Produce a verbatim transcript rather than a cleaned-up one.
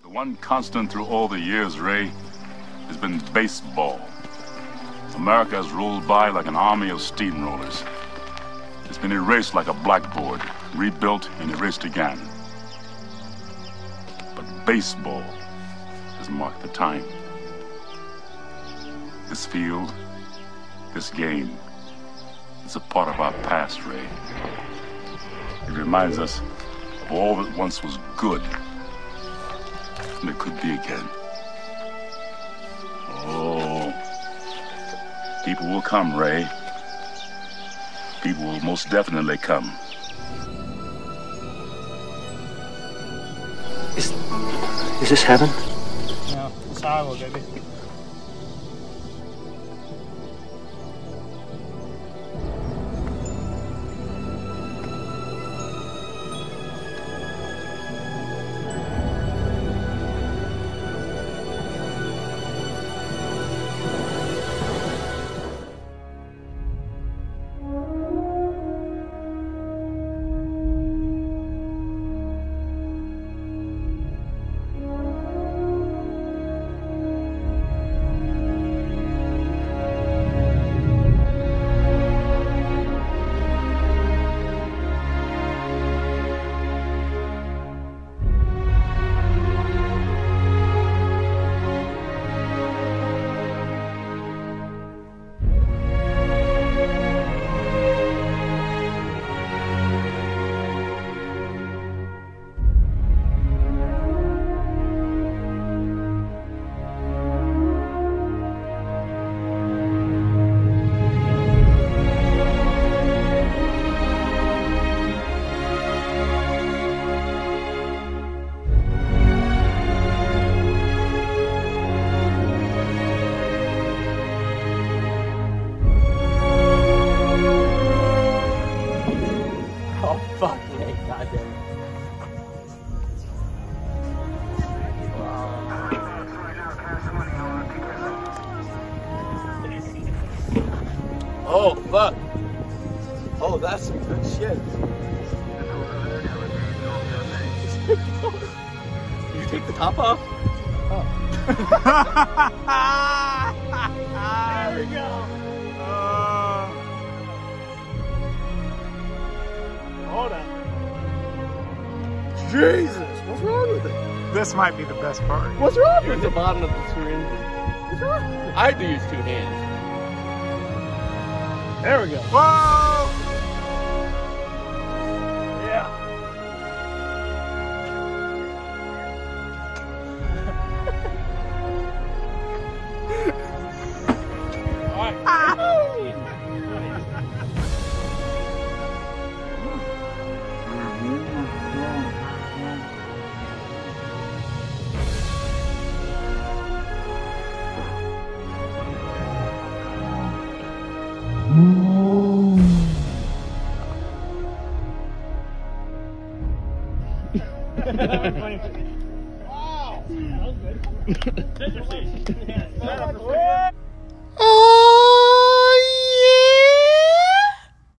The one constant through all the years, Ray, has been baseball. America has rolled by like an army of steamrollers. It's been erased like a blackboard, rebuilt and erased again. But baseball has marked the time. This field, this game, is a part of our past, Ray. It reminds us of all that once was good, and it could be again. Oh, people will come, Ray. People will most definitely come. Is, is this heaven? No, it's Iowa, baby. Fuck me, goddamn. Oh, fuck. Oh, that's some good shit. Did you take the top off? Oh. There we go. Uh... Hold on. Jesus, what's wrong with it? This might be the best part. What's wrong with the bottom of the syringe? What's wrong? I had to use two hands. There we go. Whoa! Yeah. All right. Wow! That was good.